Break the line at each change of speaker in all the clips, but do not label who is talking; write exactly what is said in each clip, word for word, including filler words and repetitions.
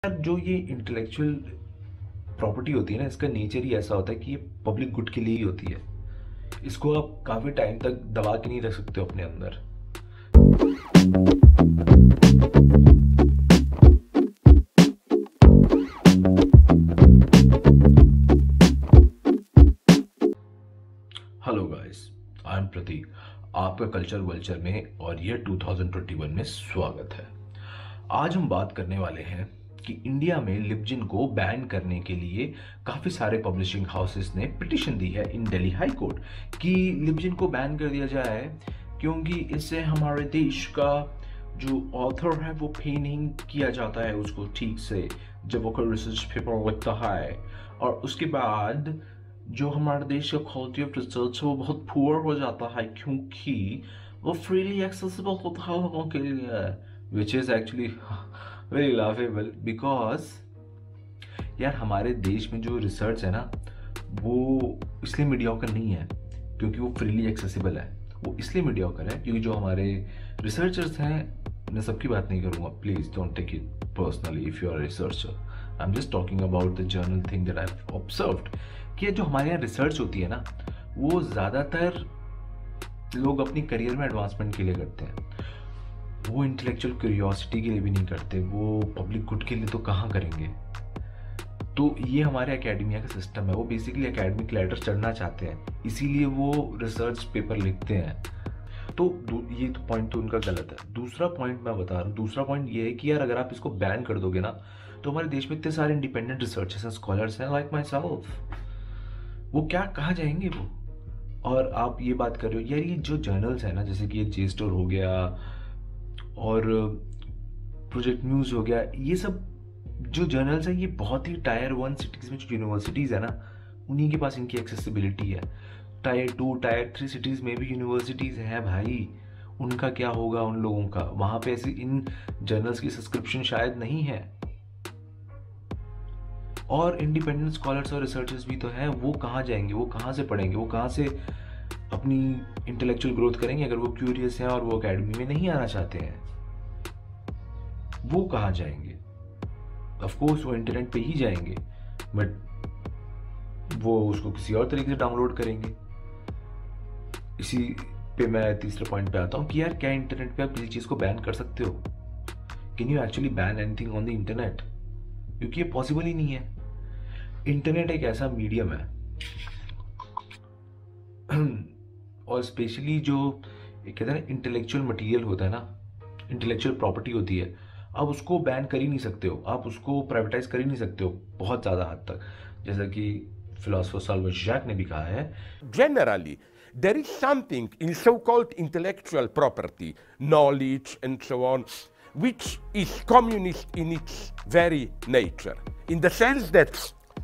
जो ये intellectual property होती है ना, इसका नेचर ही ऐसा होता है कि ये पब्लिक गुड के लिए ही होती है। इसको आप काफी टाइम तक दबा के नहीं रख सकते हो अपने अंदर। Hello guys, I am Prateek, आपका कल्चर वल्चर में और ये दो हज़ार इक्कीस में स्वागत है। आज हम बात करने वाले हैं कि इंडिया में लिबजिन को बैन करने के लिए काफी सारे पब्लिशिंग हाउसेस ने पिटीशन दी है इन दिल्ली हाई कोर्ट कि लिबजिन को बैन कर दिया जाए, क्योंकि इससे हमारे देश का जो ऑथर है वो पे नहीं किया जाता है उसको ठीक से जब वो कोई रिसर्च पेपर लिखता है, और उसके बाद जो हमारे देश का क्वालिटी ऑफ रिसर्च है वो बहुत पुअर हो जाता है क्योंकि वो फ्रीली एक्सेसिबल होता है लोगों के लिए, which is actually very laughable. Because यार हमारे देश में जो रिसर्च है ना वो इसलिए मीडियोकर नहीं है क्योंकि वो फ्रीली एक्सेसिबल है, वो इसलिए मीडियोकर है क्योंकि जो हमारे रिसर्चर्स हैं, मैं सबकी बात नहीं करूँगा, please don't take it personally if you are researcher, I am just talking about the general thing that I have observed कि जो हमारे यहाँ रिसर्च होती है ना वो ज़्यादातर लोग अपनी करियर में एडवांसमेंट के लिए करते हैं, वो इंटेलेक्चुअल क्यूरियोसिटी के लिए भी नहीं करते, वो पब्लिक गुड के लिए तो कहाँ करेंगे। तो ये हमारे एकेडमिया का सिस्टम है, वो बेसिकली एकेडमिक लैडर चढ़ना चाहते हैं, इसीलिए वो रिसर्च पेपर लिखते हैं। तो ये तो पॉइंट तो उनका गलत है। दूसरा पॉइंट मैं बता रहा हूँ, दूसरा पॉइंट ये है कि यार अगर आप इसको बैन कर दोगे ना तो हमारे देश में इतने सारे इंडिपेंडेंट रिसर्चर्स हैं, स्कॉलर्स हैं लाइक माई सेल्फ, वो क्या कहाँ जाएंगे वो। और आप ये बात कर रहे हो यार ये जो जर्नल्स है ना, जैसे कि ये जे स्टोर हो गया और प्रोजेक्ट न्यूज़ हो गया, ये सब जो जर्नल्स हैं ये बहुत ही टायर वन सिटीज़ में जो यूनिवर्सिटीज़ है ना उन्हीं के पास इनकी एक्सेसिबिलिटी है। Tier two tier three cities में भी यूनिवर्सिटीज़ हैं भाई, उनका क्या होगा उन लोगों का, वहाँ पे ऐसी इन जर्नल्स की सब्सक्रिप्शन शायद नहीं है। और इंडिपेंडेंट स्कॉलर्स और रिसर्चर्स भी तो हैं, वो कहाँ जाएंगे, वो कहाँ से पढ़ेंगे, वो कहाँ से अपनी इंटेलेक्चुअल ग्रोथ करेंगे अगर वो क्यूरियस हैं और वो एकेडमी में नहीं आना चाहते हैं, वो कहाँ जाएंगे। ऑफ कोर्स वो इंटरनेट पे ही जाएंगे, बट वो उसको किसी और तरीके से डाउनलोड करेंगे। इसी पे मैं तीसरे पॉइंट पे आता हूँ कि यार क्या इंटरनेट पे आप किसी चीज़ को बैन कर सकते हो? Can you actually ban anything on the internet? क्योंकि ये पॉसिबल ही नहीं है। इंटरनेट एक ऐसा मीडियम है और स्पेशली जो एक कहते हैं ना इंटेलेक्चुअल मटेरियल होता है ना, इंटेलेक्चुअल प्रॉपर्टी होती है, आप उसको बैन कर ही नहीं सकते हो, आप उसको प्राइवेटाइज कर ही नहीं सकते हो बहुत ज़्यादा हद तक, जैसा कि फिलोसोफर साल्वर जैक ने भी कहा है।
Generally, there is something in so-called intellectual property, knowledge and so on, which is communist in its very nature, in the sense that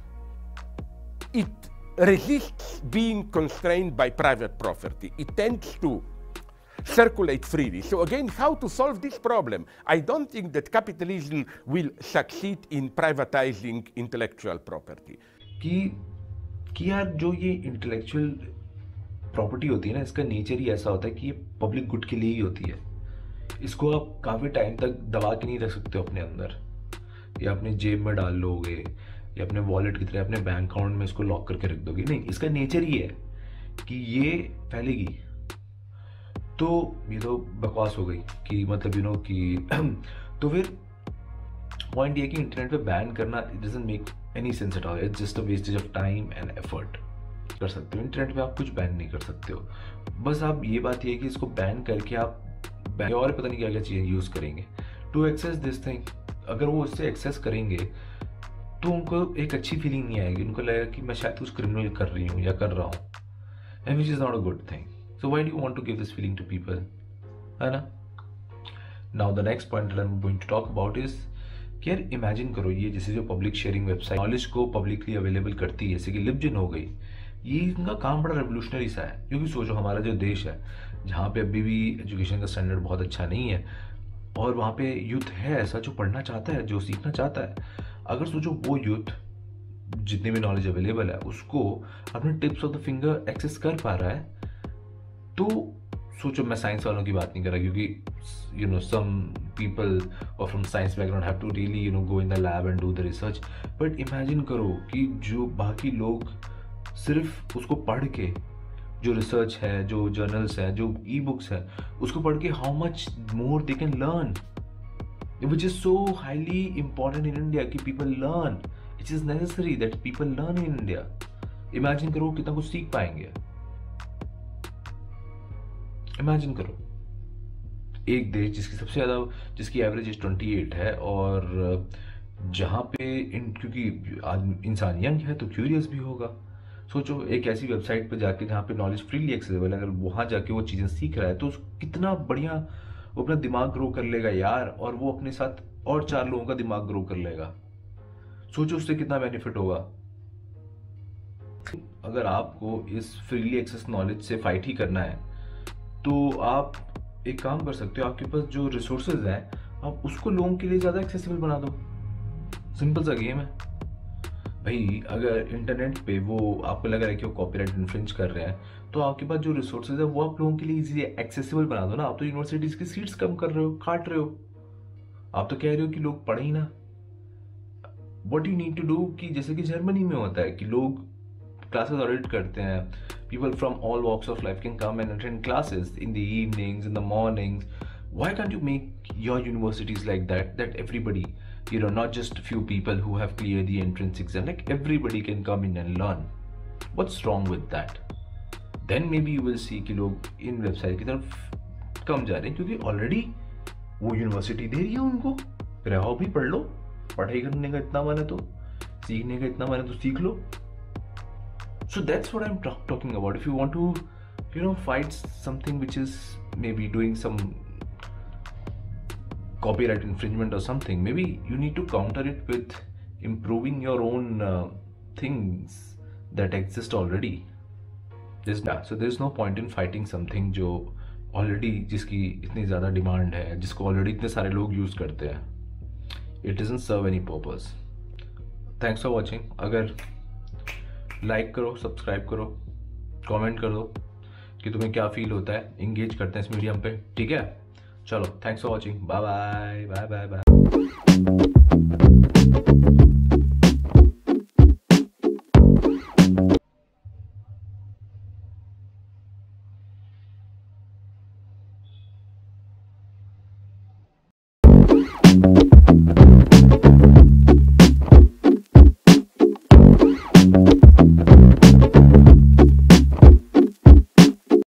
it resists being constrained by private property. It tends to circulate freely. So again, how to solve this problem? I don't think that capitalism will succeed in privatizing intellectual property.
कि कि यार जो ये intellectual property होती है ना इसका nature ही ऐसा होता है कि ये पब्लिक गुड के लिए ही होती है। इसको आप काफ़ी टाइम तक दबा के नहीं रख सकते हो अपने अंदर, या अपने जेब में डाल लोगे या अपने वॉलेट की तरह अपने बैंक अकाउंट में इसको लॉक करके रख दोगे, नहीं, इसका नेचर ही है कि ये फैलेगी। तो ये तो बकवास हो गई कि मतलब यू नो कि तो फिर पॉइंट ये कि इंटरनेट पे बैन करना it doesn't make any sense at all, it's just a wastage of time and effort. कर सकते हो इंटरनेट पे आप कुछ बैन नहीं कर सकते हो, बस आप ये बात ये है कि इसको बैन करके आप बैन और पता नहीं क्या क्या चीज़ें यूज़ करेंगे टू एक्सेस दिस थिंग। अगर वो उससे एक्सेस करेंगे तो उनको एक अच्छी फीलिंग नहीं आएगी, उनको लगेगा कि मैं शायद कुछ क्रिमिनल कर रही हूँ या कर रहा हूँ, and which is not a good thing. So why do you want to give this feeling to people, है ना। Now the next point I am going to talk about is कि यार इमेजिन करो ये जैसे जो पब्लिक शेयरिंग वेबसाइट नॉलेज को publicly available करती है, जैसे कि लिबजिन हो गई, ये इनका काम बड़ा रेवोल्यूशनरी सा है। क्योंकि सोचो हमारा जो देश है जहाँ पे अभी भी एजुकेशन का स्टैंडर्ड बहुत अच्छा नहीं है और वहाँ पे यूथ है ऐसा जो पढ़ना चाहता है, जो सीखना चाहता है, अगर सोचो वो यूथ जितनी भी नॉलेज अवेलेबल है उसको अपने tips of the finger access कर पा रहा है, तो सोचो, मैं साइंस वालों की बात नहीं कर रहा, क्योंकि यू नो सम पीपल और from science background have to really you know go in the lab and do the research, but imagine करो कि जो बाकी लोग सिर्फ उसको पढ़ के, जो रिसर्च है, जो जर्नल्स है, जो ई बुक्स है, उसको पढ़ के how much more they can learn, which is so highly important in India कि people learn, it is necessary that people learn in India. Imagine करो कितना कुछ सीख पाएंगे। इमेजिन करो एक देश जिसकी सबसे ज़्यादा जिसकी एवरेज एज अट्ठाईस है, और जहाँ पे इन क्योंकि आज इंसान यंग है तो क्यूरियस भी होगा। सोचो एक ऐसी वेबसाइट पे जाके जहाँ पे नॉलेज फ्रीली एक्सेसिबल है, अगर वहाँ जाके वो चीज़ें सीख रहा है तो उसको कितना बढ़िया वो अपना दिमाग ग्रो कर लेगा यार, और वो अपने साथ और चार लोगों का दिमाग ग्रो कर लेगा। सोचो उससे कितना बेनिफिट होगा। अगर आपको इस फ्रीली एक्सेस नॉलेज से फाइट ही करना है तो आप एक काम कर सकते हो, आपके पास जो रिसोर्सेज हैं आप उसको लोगों के लिए ज़्यादा एक्सेसिबल बना दो। सिंपल सा गेम है भाई। अगर इंटरनेट पे वो आपको लग रहा है कि वो कॉपीराइट इन्फ्रिंज कर रहे हैं, तो आपके पास जो रिसोर्सेज है वो आप लोगों के लिए इजीली एक्सेसिबल बना दो ना। आप तो यूनिवर्सिटीज़ की सीट्स कम कर रहे हो, काट रहे हो। आप तो कह रहे हो कि लोग पढ़े ही ना। What you need to do कि जैसे कि जर्मनी में होता है कि लोग क्लासेस ऑडिट करते हैं, people from all walks of life can come and attend classes in the evenings, in the mornings. Why can't you make your universities like that, that everybody, you know, not just a few people who have cleared the entrance exam, like everybody can come in and learn? What's wrong with that? Then maybe you will see कि लोग इन website की तरफ कम जा रहे हैं, क्योंकि already वो university दे रही है उनको, रहो भी पढ़ लो। पढ़ाई करने का इतना मन है तो, सीखने का इतना मन है तो सीख लो। So that's what I'm talk- talking about. If you want to, you know, fight something which is maybe doing some copyright infringement or something, maybe you need to counter it with improving your own uh, things that exist already. There's, yeah, so there's no point in fighting something जो already जिसकी इतनी ज़्यादा demand है, जिसको already इतने सारे लोग use करते हैं. It doesn't serve any purpose. Thanks for watching. अगर लाइक करो, सब्सक्राइब करो, कमेंट कर दो कि तुम्हें क्या फील होता है। इंगेज करते हैं इस मीडियम पे, ठीक है? चलो, thanks for watching, bye bye bye bye bye.